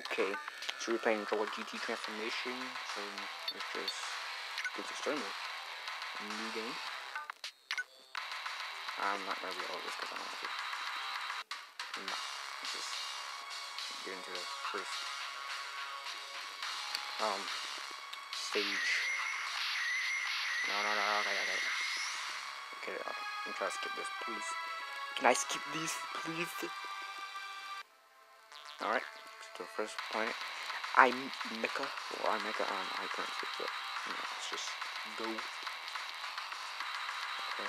Okay, so we're playing Dragon Ball GT Transformation, so let's just get started. New game. I'm not gonna read all this because I don't want to. No, let's just get into the first stage. No, okay, I'm trying to skip this, please. Can I skip these, please? Alright, to the first planet. I'm Mecha, or I'm Mecha, I pronounce it, but you know, let's just go. Okay.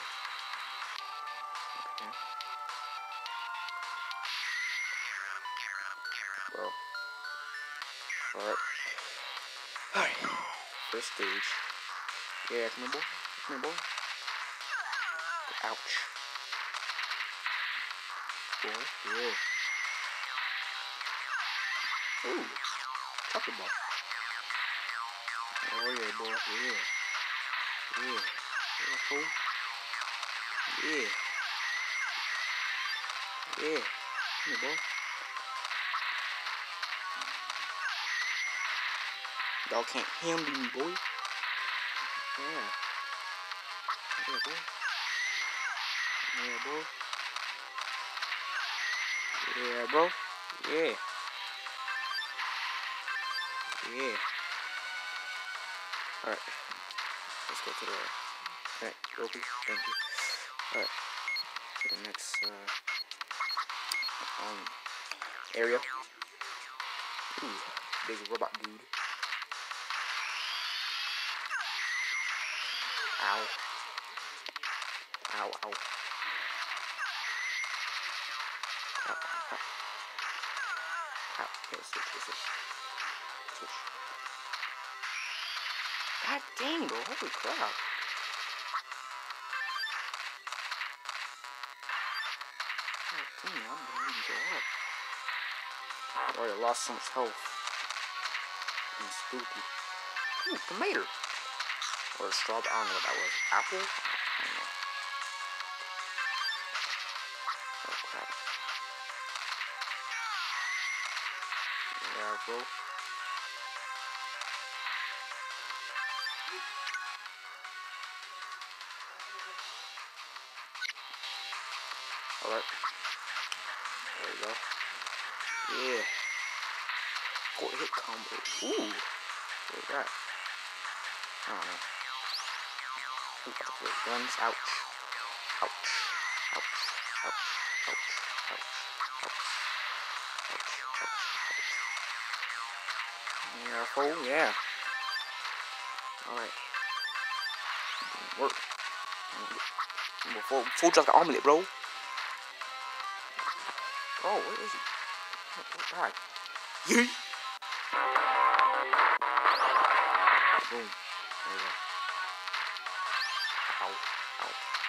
Well. Alright. First stage. Yeah, come here, boy. Come here, boy. Ouch. Boy, yeah. Ooh. Chocolate ball. Oh, yeah, boy. Yeah. Yeah. Yeah, fool. Yeah. Yeah. Come here, boy. Y'all can't handle me, boy. Yeah. Yeah, boy. Yeah, bro. Yeah, bro. Yeah. Yeah. Alright. Let's go to the next trophy. Thank you. Alright. To the next area. Ooh, big robot dude. Ow. Ow, ow. Ow, ow. Ow. Okay, switch. God dang, bro. Holy crap. God dang, I'm gonna go up. I already lost so much health. I'm stupid. Ooh, tomato. Or strawberry. I don't know what that was. Apple? I don't know. Oh, crap. Yeah, bro. Alright. There we go. Yeah. Got hit combo. Ooh. What was that? I don't know. Ooh, I have to throw guns. Ouch. Ouch. Ouch. Ouch. Ouch. Ouch. Ouch. Ouch. Ouch. Yeah, fool. Yeah. Alright. Work. Full drop the omelet, bro. Oh, where is he? Oh, God. Yeet. Boom. There we go. Ow. Ow.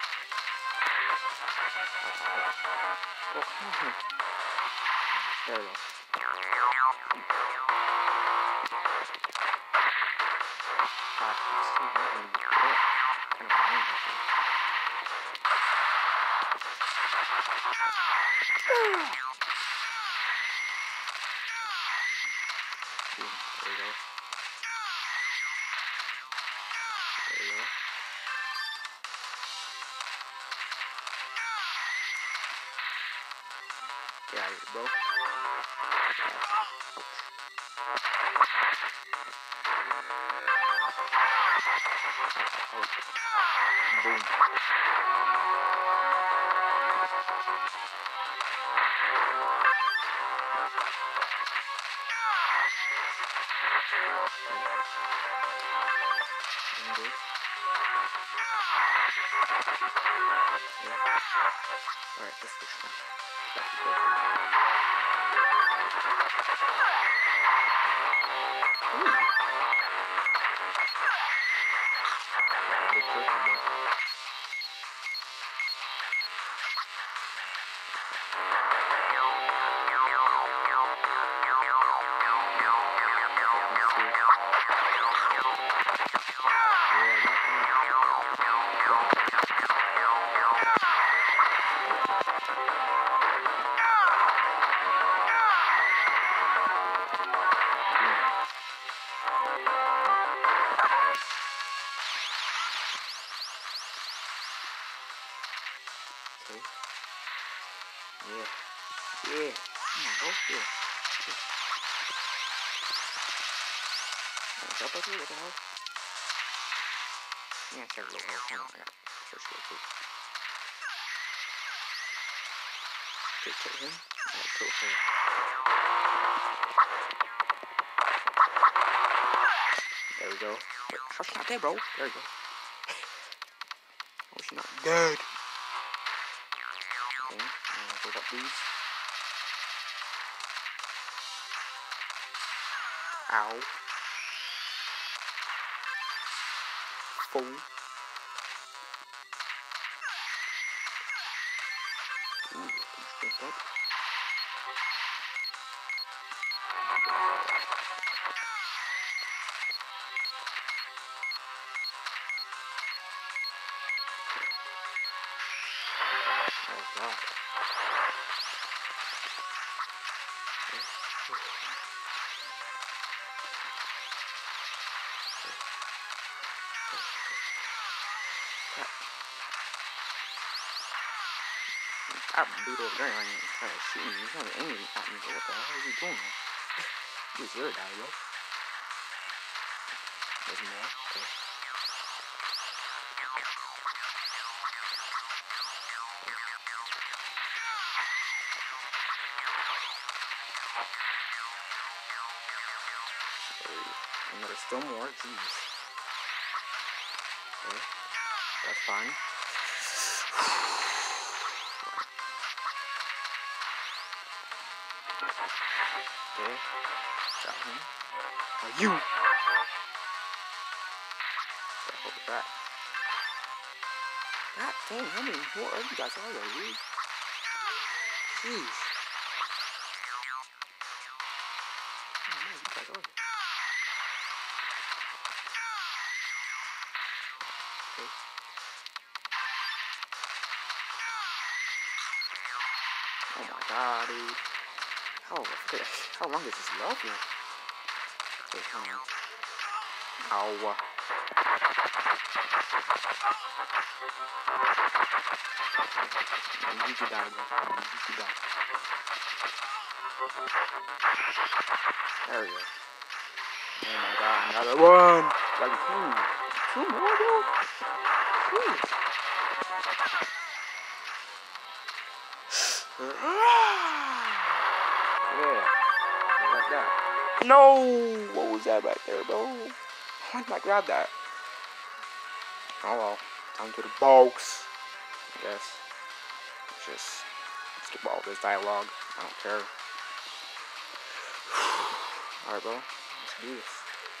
Oh, come on. There we go. God, it's so heavy. Kind of annoying, actually. Boom. There we go. There we go. Get out of here, bro. Boom. Alright, let's switch one. What's up with you? What the hell? Yeah, check real hell. Hold on, I got search real quick. Okay, kill him. I gotta kill her. There we go. Wait, how's she not dead, bro? There we go. Oh, she's not dead. Okay, pick up these. Ow. Fool. Ooh, strength up. Oh god. That dude over there ain't trying to shoot me. He's trying to aim at me. What the hell is he doing? He's your guy, bro. There's more. Okay. And there's still more. Jeez. Okay. That's fine. Okay. Got him. Now you! What was that? God dang, how many more of you guys are there, dude? Jeez. How many more of you guys are there? Okay. Oh my god, dude. How long is this level? Okay, hold on. Ow. You could die, bro. You could die. There we go. Oh my god, another one! Like two more, bro? Jeez. Yeah, like that. No! What was that right there, bro? Why did I grab that? Oh well, down to the box. I guess. Just skip all this dialogue. I don't care. Alright, bro. Let's do this.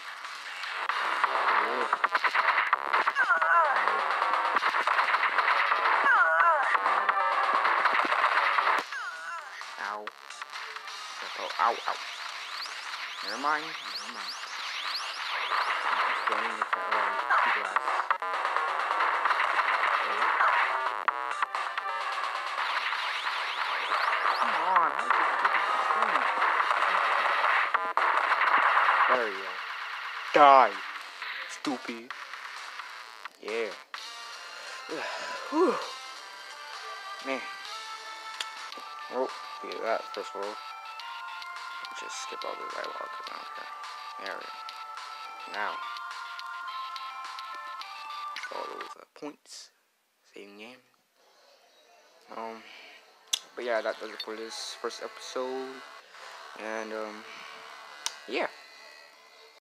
Ow. Oh, ow, ow. Never mind. Never mind. I'm going with the glass. Okay. Come on. How did you get this? There you go. Die. Stupid. Yeah. Whew. Man. Oh, do that first of all. Just skip all the dialogue. I don't care. There we go. Now. All those points. Same game. But yeah, that does it for this first episode. And yeah.